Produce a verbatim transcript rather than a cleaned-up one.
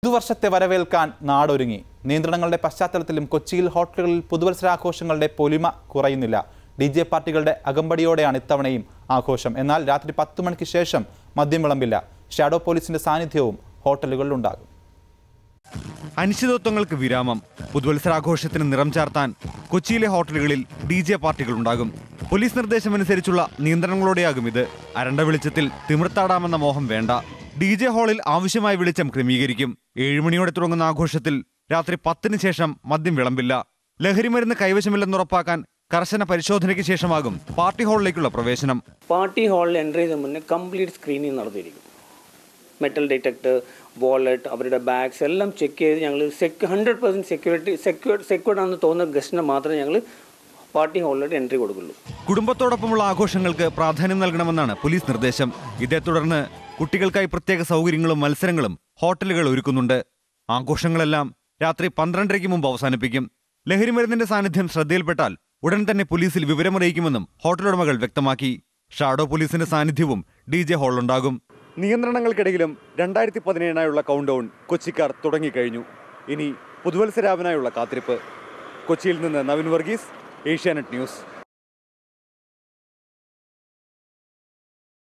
പുതുവർഷത്തെ വരവേൽക്കാൻ നാടൊരുങ്ങി. നിയന്ത്രണങ്ങളുടെ പശ്ചാത്തലത്തിലും കൊച്ചിയിൽ ഹോട്ടലുകളിൽ പുതുവത്സരാഘോഷങ്ങളുടെ പൊലിമ കുറയുന്നില്ല. ഡി ജെ പാർട്ടികളുടെ അകമ്പടിയോടെയാണ് ഇത്തവണയും ആഘോഷം. എന്നാൽ രാത്രി പത്തു മണിക്ക് ശേഷം മദ്യം വിളമ്പില്ല. ഷാഡോ പോലീസിന്റെ സാന്നിധ്യവും ഹോട്ടലുകളിലുണ്ടാകും. അനിശ്ചിതത്വങ്ങൾക്ക് വിരാമം. പുതുവത്സരാഘോഷത്തിന് നിറം ചാർത്താൻ കൊച്ചിയിലെ ഹോട്ടലുകളിൽ ഡി ജെ പാർട്ടികളുണ്ടാകും. പോലീസ് നിർദ്ദേശമനുസരിച്ചുള്ള നിയന്ത്രണങ്ങളോടെയാകും ഇത്. അരണ്ട വെളിച്ചത്തിൽ തിമിർത്താടാമെന്ന മോഹം വേണ്ട. ഡി ജെ ഹാളിൽ ആവശ്യമായ വെളിച്ചം ക്രമീകരിക്കും. ഏഴുമണിയോടെ തുടങ്ങുന്ന ആഘോഷത്തിൽ രാത്രി പത്തിന് ശേഷം മദ്യം വിളമ്പില്ല. ലഹരിമരുന്ന് കൈവശമില്ലെന്നുറപ്പാക്കാൻ കർശന പരിശോധനയ്ക്ക് ശേഷമാകും പാർട്ടി ഹാളിലേക്കുള്ള പ്രവേശനം. പാർട്ടി ഹാളിൽ എൻട്രി ചെയ്ത മുന്നേ കംപ്ലീറ്റ് സ്ക്രീനിങ് നടത്തിയിരിക്കും. മെറ്റൽ ഡിറ്റക്ടർ, വാലറ്റ്, അവരുടെ ബാഗ്സ് എല്ലാം ചെക്ക് ചെയ്ത് ഞങ്ങൾ secu hundred percent security secure secured ആണെന്ന് തോന്നുന്ന ഗസ്റ്റിന് മാത്രമേ ഞങ്ങൾ പാർട്ടി ഹാളിലോട്ട് എൻട്രി കൊടുക്കുള്ളൂ. കുടുംബത്തോടൊപ്പമുള്ള ആഘോഷങ്ങൾക്ക് പ്രാധാന്യം നൽകണമെന്നാണ് പോലീസ് നിർദ്ദേശം. ഇതേ തുടർന്ന് കുട്ടികൾക്കായി പ്രത്യേക സൗകര്യങ്ങളും മത്സരങ്ങളും ഹോട്ടലുകൾ ഒരുക്കുന്നുണ്ട്. ആഘോഷങ്ങളെല്ലാം രാത്രി പന്ത്രണ്ടരയ്ക്ക് മുമ്പ് അവസാനിപ്പിക്കും. ലഹരിമരുന്നിന്റെ സാന്നിധ്യം ശ്രദ്ധയിൽപ്പെട്ടാൽ ഉടൻ തന്നെ പോലീസിൽ വിവരമറിയിക്കുമെന്നും ഹോട്ടലുടമകൾ വ്യക്തമാക്കി. ഷാഡോ പോലീസിന്റെ സാന്നിധ്യവും ഡി ജെ ഹാളിലുണ്ടാകും. നിയന്ത്രണങ്ങൾക്കിടയിലും രണ്ടായിരത്തി പതിനേഴിനായുള്ള കൗണ്ട് ഡൗൺ കൊച്ചിക്കാർ തുടങ്ങിക്കഴിഞ്ഞു. ഇനി പുതുവത്സരാവിനായുള്ള കാത്തിരിപ്പ്. കൊച്ചിയിൽ നിന്ന് നവീൻ വർഗീസ്, ഏഷ്യാനെറ്റ് ന്യൂസ്.